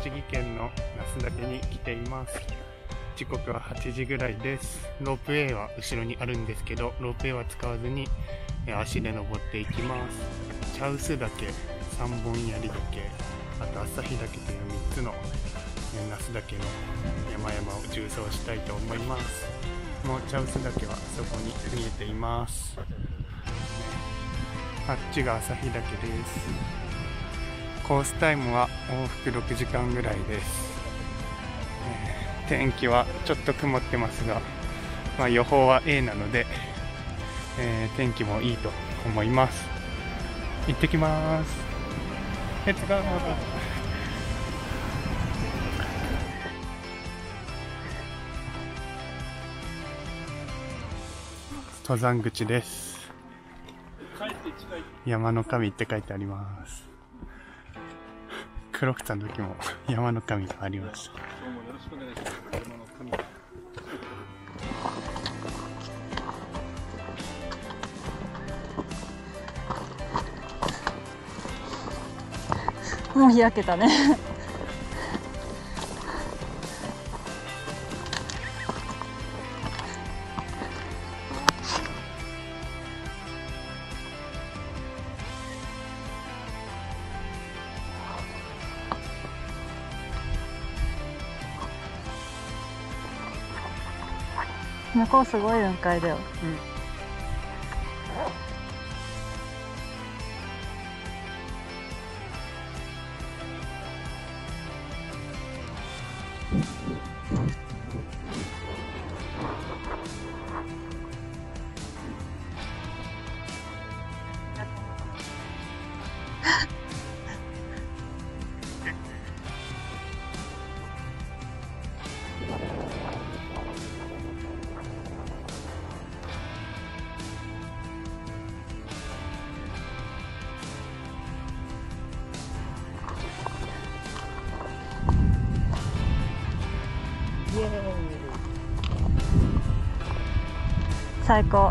栃木県の那須岳に来ています。時刻は8時ぐらいです。ロープウェイは後ろにあるんですけど、ロープウェイは使わずに足で登っていきます。茶臼岳、三本槍岳、あと旭岳という3つの那須岳の山々を縦走したいと思います。この茶臼岳はそこに見えています。あっちが旭岳です。コースタイムは往復6時間ぐらいです。天気はちょっと曇ってますが、予報は A なので、天気もいいと思います。行ってきます。レッツゴー。登山口です。山の神って書いてあります。黒くさんの時も山の神がありました。どうもよろしくお願いします。山の神。もう開けたね。向こうすごい雲海だよ。最高。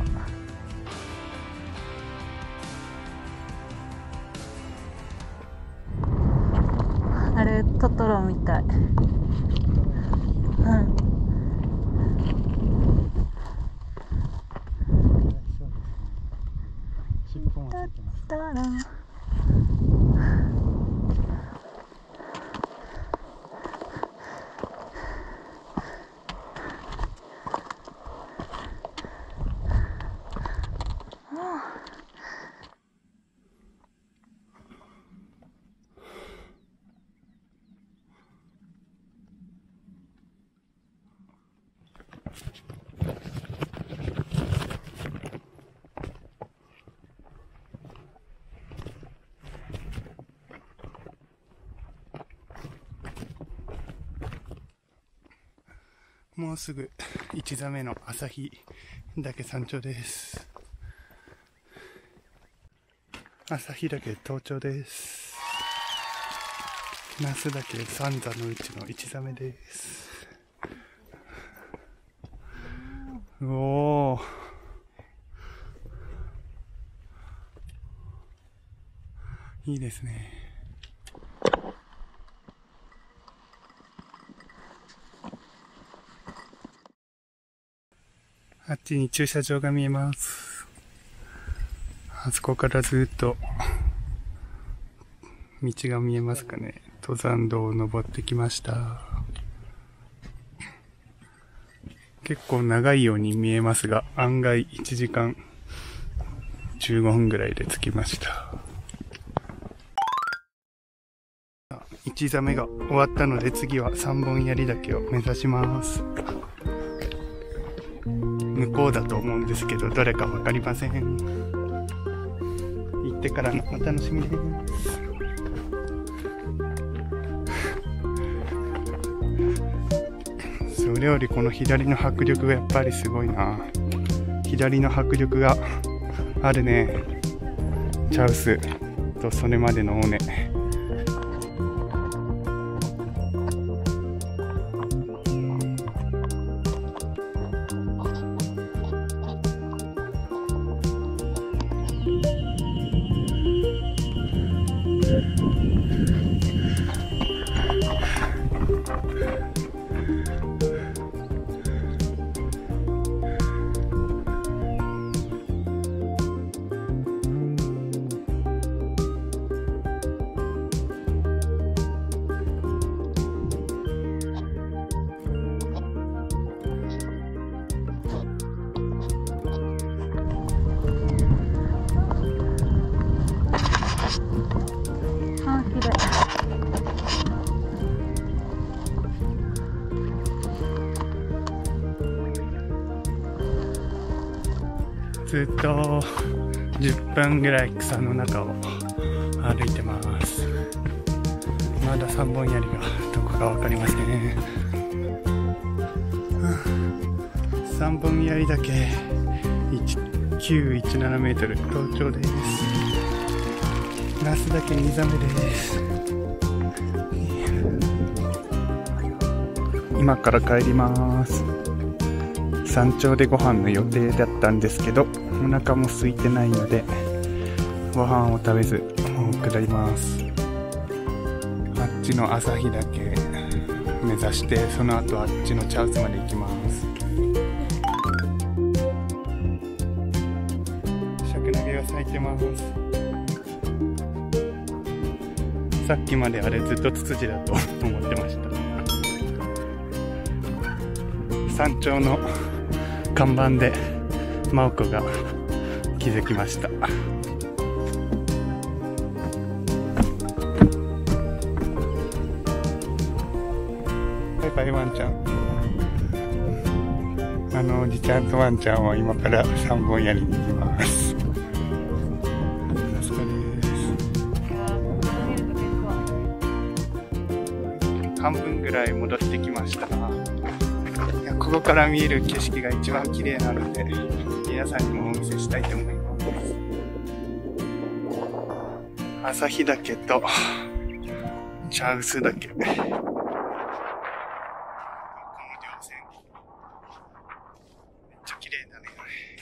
あれトトロみたい。だったらもうすぐ1座目の旭岳山頂です。旭岳登頂です。那須岳3座のうちの1座目です。おー、いいですね。あっちに駐車場が見えます。あそこからずっと道が見えますかね。登山道を登ってきました。結構長いように見えますが、案外1時間15分ぐらいで着きました。1座目が終わったので、次は三本槍岳を目指します。向こうだと思うんですけど、どれかわかりません。行ってからのお楽しみです。それよりこの左の迫力がやっぱりすごいな。左の迫力があるね。茶臼とそれまでの尾根。 ずっと10分ぐらい草の中を歩いてます。まだ3本槍がどこか分かりません。3本槍だけ1917メートル登頂です。那須岳2座目です。今から帰ります。山頂でご飯の予定だったんですけど、お腹も空いてないのでご飯を食べずもう下ります。あっちの朝日岳目指して、その後あっちの茶臼まで行きます。シャクナゲが咲いてます。さっきまであれずっとツツジだと思ってました。山頂の看板で真央子が気づきました。バイバイワンちゃん。おじちゃんとワンちゃんは今から3本槍に行きます。ナスカです。半分ぐらい戻ってきました。ここから見える景色が一番綺麗なので、皆さんにもお見せしたいと思います。朝日岳と茶臼岳。この稜線。めっちゃ綺麗だね。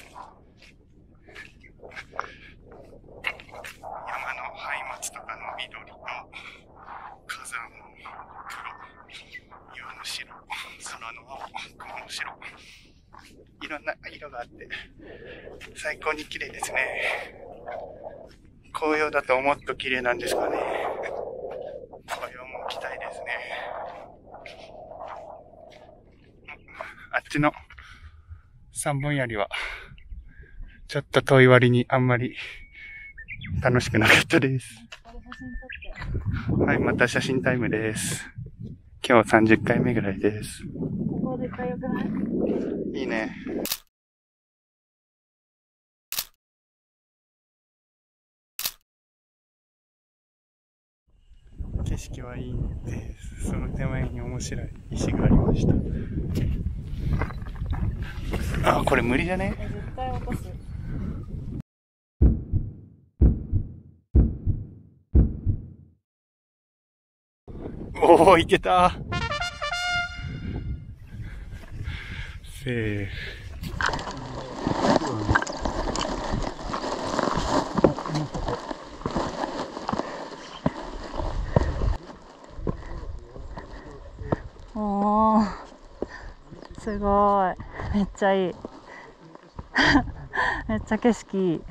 山のハイマツとかの緑と火山の黒、岩の白、空の青、雲の白、いろんな色があって最高に綺麗ですね。紅葉だともっと綺麗なんですかね。紅葉も期待ですね。あっちの3本槍はちょっと遠い割にあんまり楽しくなかったです。はい、また写真タイムです。今日30回目ぐらいです。 ここでかよくない？ いいね。景色はいいんです。その手前に面白い石がありました。あ、これ無理じゃね？ 絶対落とす。 おー、いけた。セーフ。 おー、すごい。めっちゃいい。めっちゃ景色いい。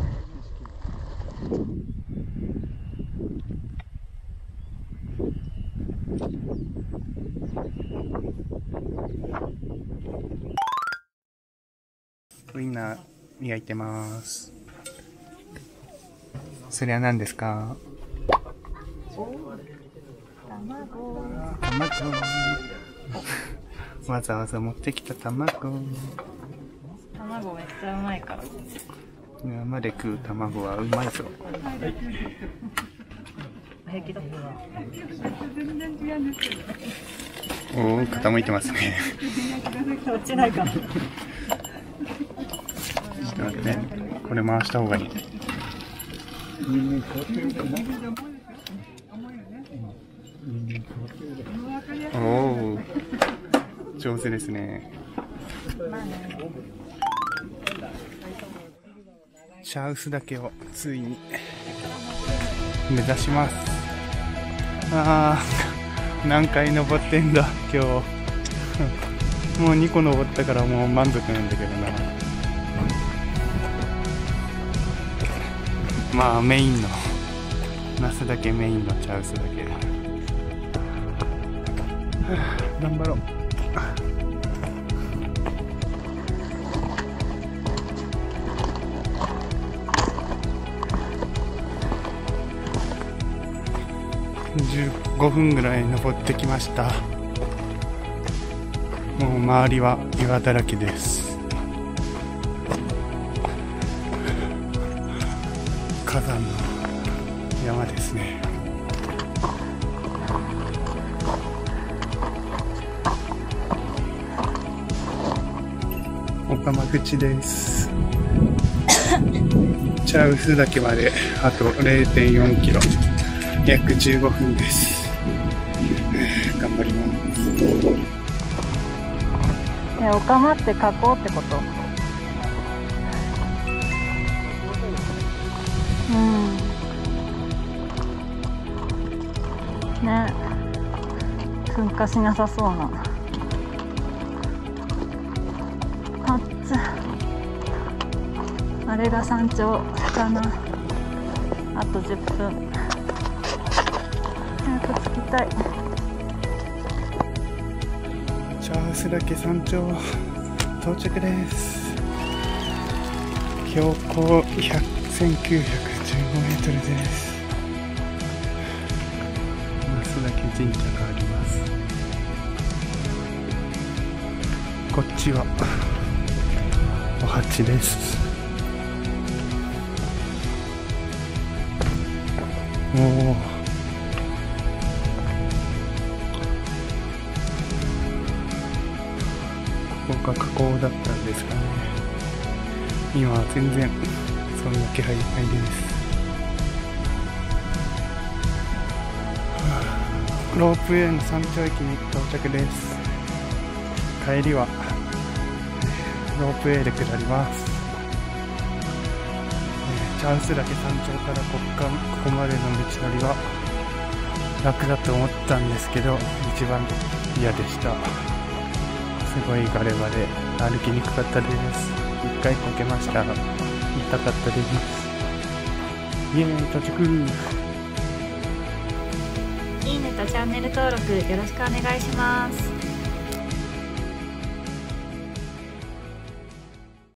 ウインナー磨いてます。それは何ですか？ 卵。 わざわざ持ってきた卵。 卵めっちゃうまいから。 今まで食う卵はうまいぞ。 平気だった。 おお、傾いてますね。 落ちないかな。 ちょっと待ってね。これ回した方がいい。おお、上手ですね。茶臼岳をついに目指します。あー、何回登ってんだ今日。もう2個登ったからもう満足なんだけどな。まあメインの那須岳、メインの茶臼岳。頑張ろう。15分ぐらい登ってきました。もう周りは岩だらけです。 火山の山ですね。岡間口です。茶臼岳まであと 0.4 キロ、約15分です。頑張ります。 オカマって河口ってこと？ね、噴火しなさそうな。あれが山頂かな。あと10分。早く着きたい。 茶臼岳山頂到着です。標高1915メートルです。増岳神社があります。こっちはお鉢です。おお、ここが河口だったんですかね。今は全然そんな気配ないです。ロープウェイの山頂駅に到着です。帰りはロープウェイで下ります。茶臼岳山頂からここまでの道のりは楽だと思ったんですけど、一番嫌でした。すごいガレバレ、歩きにくかったです。一回こけましたが痛かったです。イエーイ、到着。 いいねとチャンネル登録よろしくお願いします。